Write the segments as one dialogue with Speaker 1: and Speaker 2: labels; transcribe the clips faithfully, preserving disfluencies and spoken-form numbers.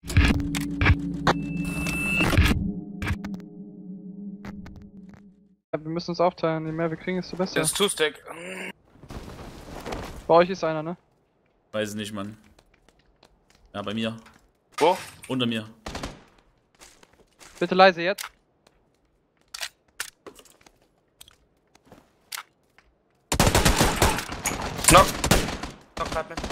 Speaker 1: Ja, wir müssen uns aufteilen. Je mehr wir kriegen, desto besser.
Speaker 2: Das ist Two-Stack.
Speaker 1: Bei euch ist einer, ne?
Speaker 3: Weiß es nicht, Mann. Ja, bei mir.
Speaker 2: Wo?
Speaker 3: Unter mir.
Speaker 1: Bitte leise jetzt.
Speaker 2: Knock. Knock grad mit.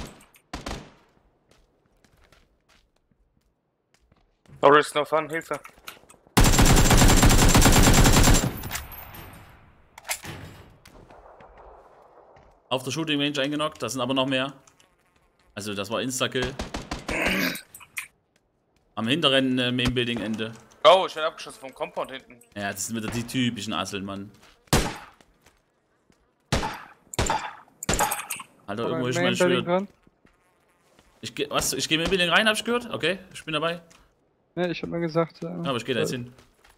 Speaker 2: No risk, no fun, Hilfe.
Speaker 3: Auf der Shooting Range eingenockt, das sind aber noch mehr. Also das war Insta-Kill. Am hinteren äh, Main Building Ende.
Speaker 2: Oh, ich werde abgeschossen vom Compound hinten.
Speaker 3: Ja, das sind wieder die typischen Asseln, Mann. Alter, irgendwo ist mein Schwert. Ich geh, was? Ich gehe Main Building rein, hab ich gehört? Okay, ich bin dabei.
Speaker 1: Ne, ich hab nur gesagt. Äh,
Speaker 3: ja, aber ich gehe da jetzt hin.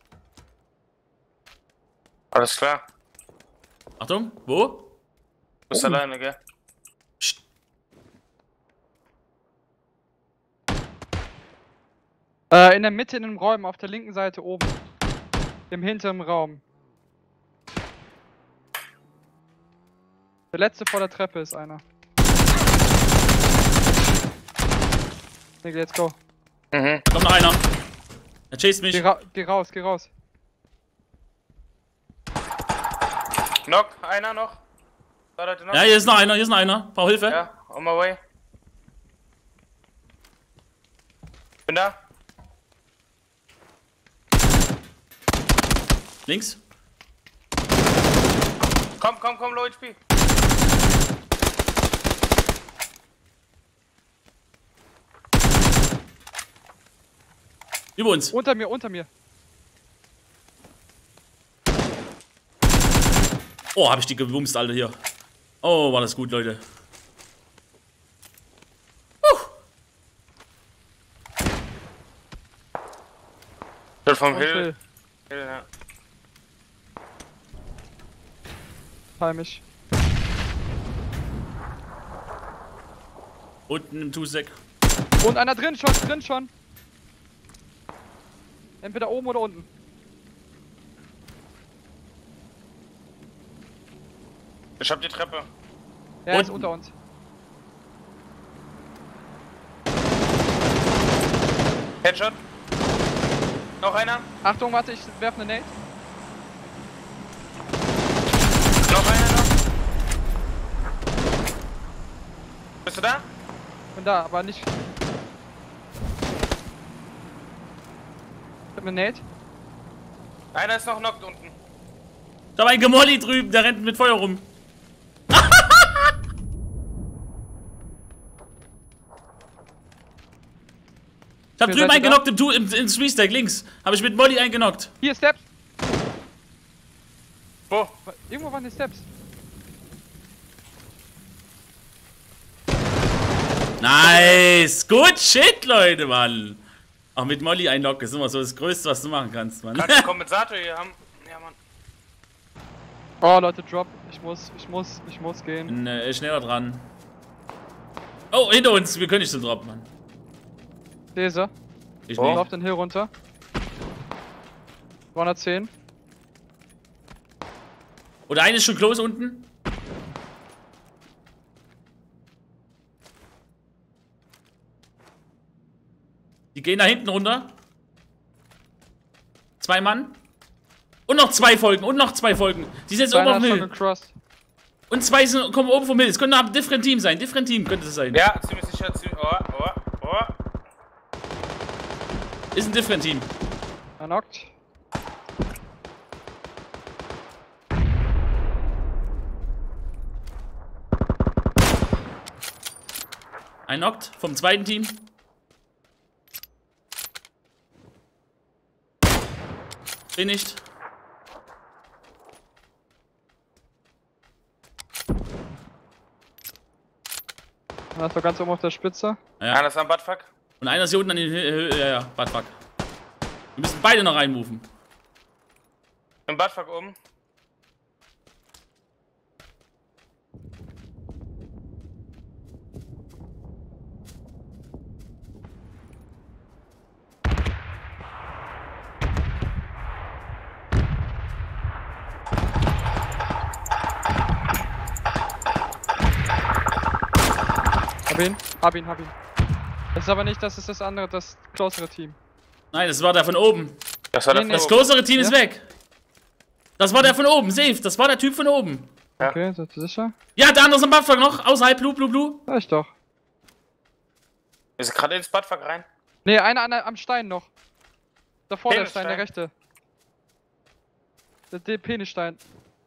Speaker 2: Alles klar.
Speaker 3: Achtung, wo?
Speaker 2: Du bist
Speaker 1: Oh.
Speaker 2: alleine, gell?
Speaker 3: Psst.
Speaker 1: Äh, in der Mitte in den Räumen, auf der linken Seite oben. Im hinteren Raum. Der letzte vor der Treppe ist einer. Nigga, let's go.
Speaker 2: Mhm.
Speaker 3: Da kommt noch einer. Er chased mich.
Speaker 1: Geh, ra geh raus, geh raus.
Speaker 2: Knock, einer noch. Da, noch.
Speaker 3: Ja, hier ist noch einer, hier ist noch einer. Brauch Hilfe.
Speaker 2: Ja, on my way. Bin da.
Speaker 3: Links.
Speaker 2: Komm, komm, komm, Low H P.
Speaker 3: Über uns.
Speaker 1: Unter mir, unter mir.
Speaker 3: Oh, hab ich die gewumst, Alter, hier. Oh, war das gut, Leute. Uh.
Speaker 2: Das vom
Speaker 1: Und
Speaker 2: Hill.
Speaker 1: Hill.
Speaker 2: Hill, ja.
Speaker 1: Heimisch.
Speaker 3: Unten im Two-Sack.
Speaker 1: Und einer drin schon, drin schon. Entweder oben oder unten.
Speaker 2: Ich hab die Treppe.
Speaker 1: Ja, er ist
Speaker 3: Unten.
Speaker 1: unter uns.
Speaker 2: Headshot. Noch einer.
Speaker 1: Achtung, warte, ich werf ne Nate.
Speaker 2: Noch einer noch. Bist du da?
Speaker 1: Bin da, aber nicht. Ich hab ne Nate.
Speaker 2: Einer ist noch knockt unten.
Speaker 3: Da war ein Gemolli drüben, der rennt mit Feuer rum. Ich hab
Speaker 1: Ihr
Speaker 3: drüben
Speaker 1: seid
Speaker 3: einen genockt im, Tu- im, im Three-Stack links. Hab ich mit Molly eingenockt.
Speaker 1: Hier, Steps.
Speaker 2: Wo?
Speaker 1: Irgendwo waren die Steps.
Speaker 3: Nice. Gut shit, Leute, Mann. Auch mit Molly einlocken ist immer so das Größte, was du machen kannst, Mann.
Speaker 2: Kannst du einen Kompensator hier haben? Ja, Mann.
Speaker 1: Oh, Leute, drop. Ich muss, ich muss, ich muss gehen.
Speaker 3: Bin äh, schneller dran. Oh, hinter uns. Wir können nicht zum Drop, Mann.
Speaker 1: These.
Speaker 3: Ich
Speaker 2: Oh.
Speaker 3: nicht.
Speaker 1: Lauf den Hill runter. zweihundertzehn.
Speaker 3: Oder eine ist schon close unten. Die gehen da hinten runter. Zwei Mann. Und noch zwei Folgen. Und noch zwei Folgen. Die sind jetzt oben
Speaker 1: Einer
Speaker 3: auf
Speaker 1: hat
Speaker 3: dem
Speaker 1: schon
Speaker 3: Hill.
Speaker 1: gecrossed.
Speaker 3: Und zwei sind, kommen oben vom Hill. Es könnte ein different Team sein. Different Team könnte es sein.
Speaker 2: Ja, ziemlich sicher. Ziemlich, oh, oh, oh.
Speaker 3: Ist ein different Team.
Speaker 1: Er knockt.
Speaker 3: Ein knockt vom zweiten Team. Bin nicht.
Speaker 1: Einer ist doch ganz oben auf der Spitze.
Speaker 3: Ja.
Speaker 2: Einer ist am Buttfuck.
Speaker 3: Und einer ist hier unten an den Hill. Ja, ja, bad fuck. Wir müssen beide noch reinmoven.
Speaker 2: Im Buttfuck oben.
Speaker 1: Hab ihn, hab ihn, hab ihn. Das ist aber nicht, das ist das andere, das closere Team.
Speaker 3: Nein, das war der von oben.
Speaker 2: Das war
Speaker 1: Nee,
Speaker 2: der
Speaker 1: nee.
Speaker 3: Das
Speaker 2: von oben.
Speaker 3: closere Team
Speaker 1: Ja?
Speaker 3: ist weg. Das war der von oben, safe. Das war der Typ von oben.
Speaker 2: Ja.
Speaker 1: Okay, seid ihr sicher?
Speaker 3: Ja, der andere ist am Buffang noch. Außerhalb, blue, blue, blue.
Speaker 1: Ja, ich doch.
Speaker 2: Ist gerade ins Badfuck rein.
Speaker 1: Ne, einer an der, am Stein noch. Davor der
Speaker 2: Penisstein?
Speaker 1: Stein, der rechte. Der, der Penisstein.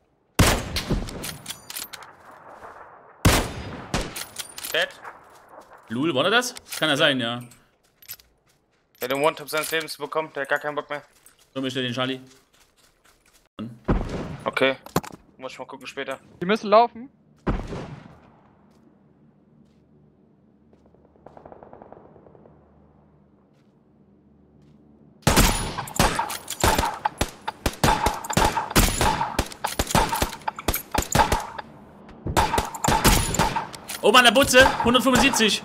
Speaker 2: Dead.
Speaker 3: Lul, war der das? Kann ja sein, ja.
Speaker 2: Der den One-Top seines Lebens bekommt, der hat gar keinen Bock mehr.
Speaker 3: So, ich stell den Charlie.
Speaker 2: Okay. Muss ich mal gucken später.
Speaker 1: Die müssen laufen.
Speaker 3: Oben an der Butze, hundertfünfundsiebzig.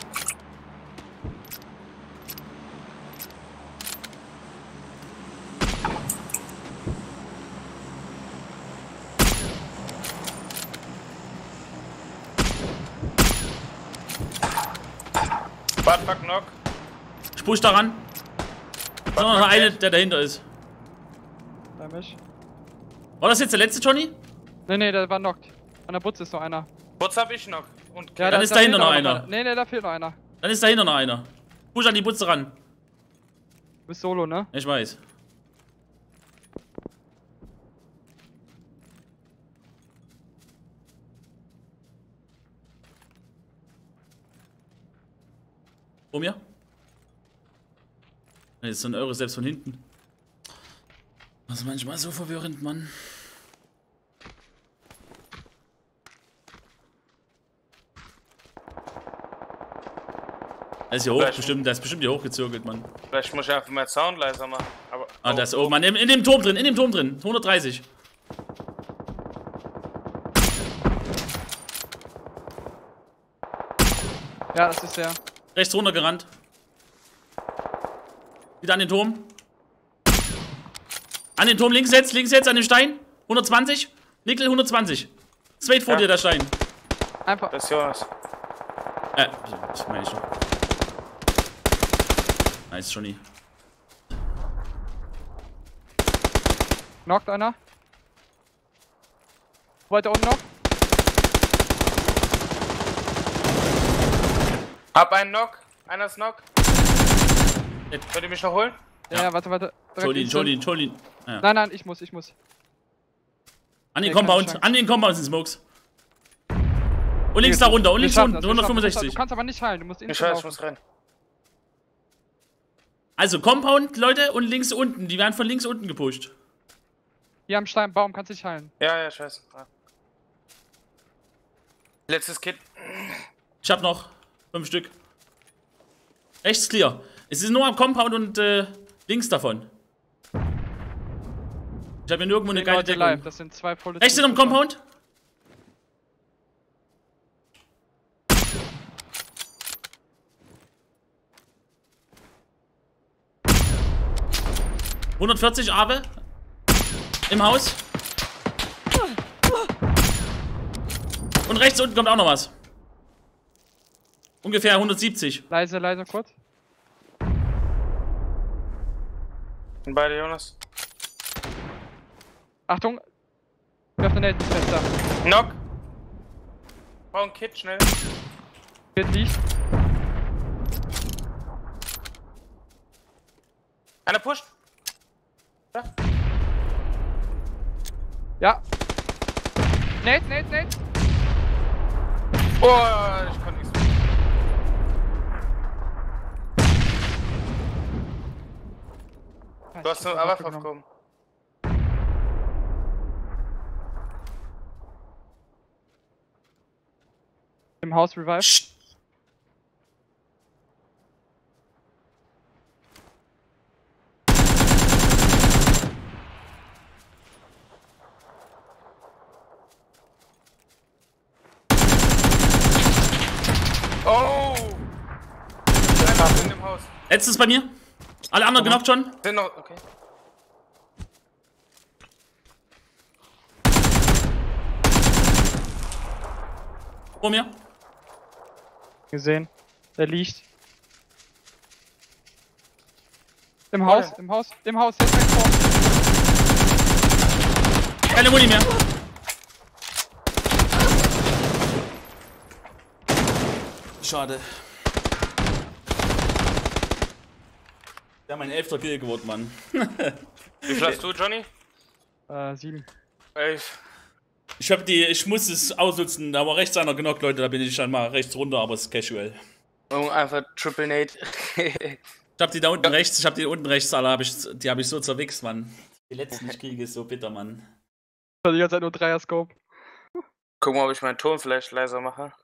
Speaker 2: Badfuck Knock.
Speaker 3: Ich push daran. Ist noch noch eine, der dahinter ist.
Speaker 1: Bei mich.
Speaker 3: War das jetzt der letzte, Johnny?
Speaker 1: Ne, ne, der war knockt. An der Butze ist noch einer.
Speaker 2: Putz hab ich noch. Und
Speaker 1: Ja,
Speaker 3: Dann
Speaker 1: da-
Speaker 3: ist
Speaker 1: da
Speaker 3: dahinter
Speaker 1: fehlt
Speaker 3: noch
Speaker 1: auch
Speaker 3: einer.
Speaker 1: Ne, ne, da fehlt noch einer.
Speaker 3: Dann ist dahinter noch einer. Push an die Butze ran.
Speaker 1: Du bist solo, ne?
Speaker 3: Ich weiß. Vor mir? Das ist so ein Euro selbst von hinten. Das ist manchmal so verwirrend, Mann. Der ist hier hoch,
Speaker 2: Vielleicht-
Speaker 3: bestimmt, der ist bestimmt hier hochgezirkelt, Mann.
Speaker 2: Vielleicht muss ich einfach mal Sound leiser machen. Aber
Speaker 3: Ah,
Speaker 2: oh,
Speaker 3: der ist oben, Mann. In, in dem Turm drin, in dem Turm drin. hundertdreißig.
Speaker 1: Ja, das ist der.
Speaker 3: Rechts runter gerannt. Wieder an den Turm. An den Turm links jetzt, links jetzt, an den Stein. hundertzwanzig. Nickel hundertzwanzig. Zweit vor
Speaker 2: Ja.
Speaker 3: dir der Stein.
Speaker 1: Einfach.
Speaker 2: Das ist Jonas.
Speaker 3: Äh, das meine ich doch. Nice, Johnny.
Speaker 1: Knockt einer. Weiter unten noch.
Speaker 2: Hab einen Knock. Einer ist Knock.
Speaker 3: Jetzt.
Speaker 2: Könnt ihr mich noch holen?
Speaker 1: Ja,
Speaker 3: Ja.
Speaker 1: ja warte, warte. Direkt
Speaker 3: Jolin,
Speaker 1: links
Speaker 3: Jolin, Jolin. Ja.
Speaker 1: Nein, nein, ich muss, ich muss.
Speaker 3: An den
Speaker 1: Nee, keine
Speaker 3: Compound,
Speaker 1: Chance.
Speaker 3: an den Compound sind Smokes. Und links da runter, und
Speaker 1: Wir
Speaker 3: links
Speaker 1: schaffen
Speaker 3: unten,
Speaker 1: das, wir schaffen das.
Speaker 3: hundertfünfundsechzig.
Speaker 1: Du kannst aber nicht heilen, du musst
Speaker 2: Ich
Speaker 1: instant
Speaker 2: weiß, ich
Speaker 1: laufen.
Speaker 2: muss rennen.
Speaker 3: Also Compound, Leute, und links unten. Die werden von links unten gepusht.
Speaker 1: Hier am Stein, Baum, kannst dich heilen.
Speaker 2: Ja, ja, ich weiß. Ja. Letztes Kit.
Speaker 3: Ich hab noch fünf Stück. Rechts clear. Es ist nur am Compound und äh, links davon. Ich habe hier nirgendwo eine
Speaker 1: Zehn
Speaker 3: geile
Speaker 1: Leute live,
Speaker 3: Deckung.
Speaker 1: das sind zwei volle
Speaker 3: Rechts sind am
Speaker 1: Teams.
Speaker 3: Compound. hundertvierzig Abe. Im Haus. Und rechts unten kommt auch noch was. Ungefähr hundertsiebzig.
Speaker 1: Leise, leise, kurz.
Speaker 2: Sind beide Jonas.
Speaker 1: Achtung! Ich öffne Nate ins Fenster.
Speaker 2: Knock. Bau ein Kit, schnell.
Speaker 1: Geht liegt.
Speaker 2: Einer pusht. Ja.
Speaker 1: Ja. Nate, Nate, Nate.
Speaker 2: Oh, ich konnte nichts mehr. Du hast eine Waffe aufgehoben.
Speaker 1: Im Haus Revive.
Speaker 3: Psst.
Speaker 2: Oh! Einer ist in dem Haus.
Speaker 3: Letztes bei mir. Alle anderen genockt schon.
Speaker 2: Sind noch, okay.
Speaker 3: Vor mir.
Speaker 1: Gesehen. Der liegt. Im Haus,
Speaker 2: Wolle.
Speaker 1: im Haus, im Haus, jetzt weg vor.
Speaker 3: Keine Muni mehr. Schade. Ja, mein elfter Kill geworden, Mann.
Speaker 2: Wie viel hast du, Johnny?
Speaker 1: Äh, sieben.
Speaker 2: Elf.
Speaker 3: Ich hab die, ich muss es ausnutzen, da war rechts einer genockt, Leute, da bin ich dann mal rechts runter, aber es ist casual.
Speaker 2: Und einfach Triple Nate.
Speaker 3: Ich hab die da unten rechts, ich hab die unten rechts alle, hab ich, die hab ich so zerwichst, Mann. Die letzten, die ich kriege, ist so bitter, Mann.
Speaker 1: Ich hatte die ganze Zeit nur Dreier-Scope.
Speaker 2: Guck mal, ob ich meinen Ton vielleicht leiser mache.